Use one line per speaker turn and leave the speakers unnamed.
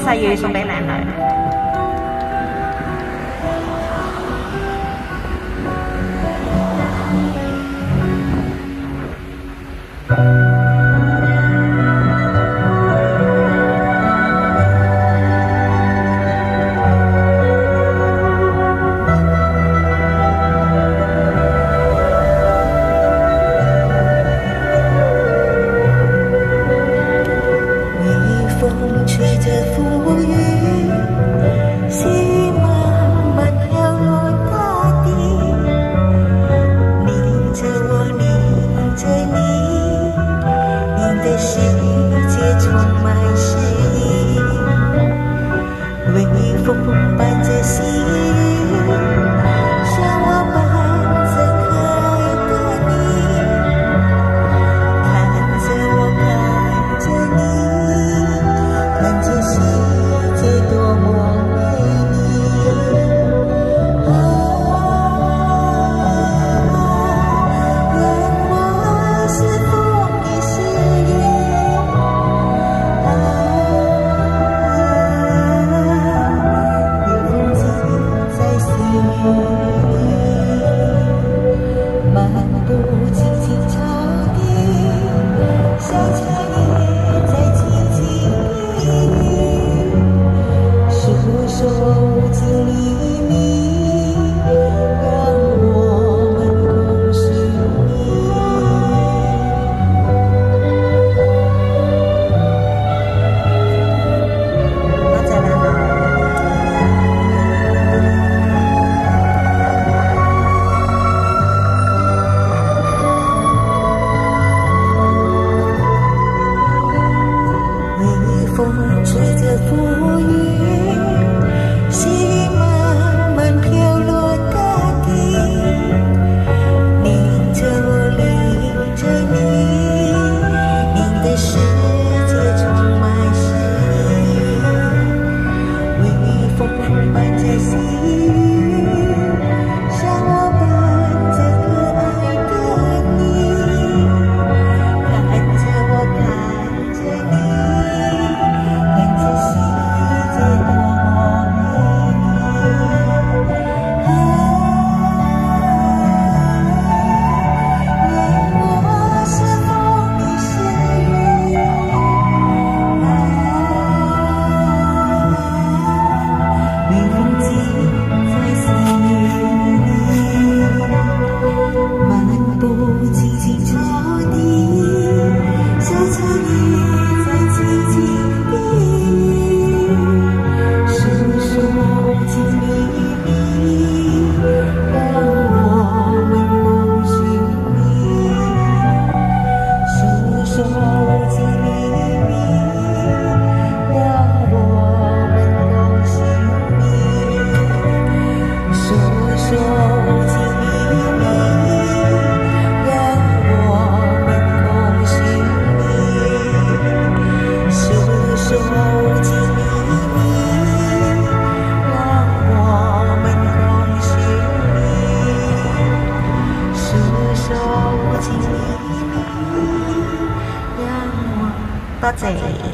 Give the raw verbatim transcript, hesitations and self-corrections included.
細雨送俾靚女。
吹着浮云，细慢慢飘落大地，淋着我，淋着你，你的世界充满诗意。微风伴着细雨，像我伴着可爱的你，看着我，看着你。看这世界多么美丽啊！愿我是风你是雨啊！微风记在心里，漫步青青草地，小茶叶在静静。说无尽秘密，让我们共寻觅。
多謝你。
微風吹着浮雲。細雨慢慢飄落大地，淋着我，淋着你，你的世界充滿詩意。微風伴着細雨，像我伴着可愛的你，看着我，看着你，看這世界多麼
多謝。